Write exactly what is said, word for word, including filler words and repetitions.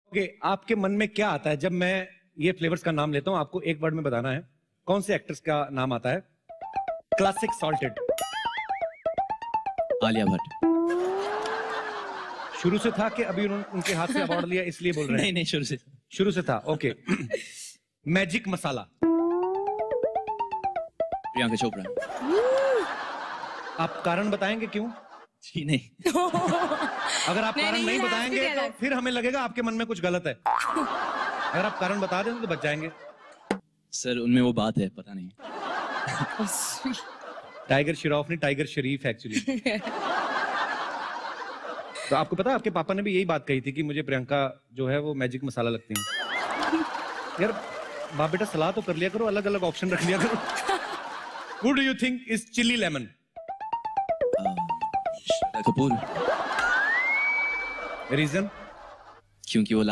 Okay, आपके मन में क्या आता है जब मैं ये फ्लेवर्स का नाम लेता हूं? आपको एक वर्ड में बताना है कौन से एक्ट्रेस का नाम आता है। Classic salted. आलिया भट्ट। शुरू से था कि अभी उन, उनके हाथ से अवार्ड लिया इसलिए बोल रहे हैं? नहीं नहीं, शुरू से शुरू से था। Okay. Magic masala. Priyanka Chopra. आप कारण बताएंगे क्यों? जी नहीं। अगर आप नहीं, कारण नहीं, नहीं ये बताएंगे रास्ते तो अलग। फिर हमें लगेगा आपके मन में कुछ गलत है। अगर आप कारण बता दें तो बच जाएंगे। सर उनमें वो बात है, पता नहीं। टाइगर श्रॉफ नहीं, टाइगर शरीफ एक्चुअली। तो आपको पता है आपके पापा ने भी यही बात कही थी कि मुझे प्रियंका जो है वो मैजिक मसाला लगती है। यार बाप बेटा सलाह तो कर लिया करो, अलग अलग ऑप्शन रख लिया करो। Who do you think is chili lemon? Shraddha Kapoor. Reason? क्योंकि वो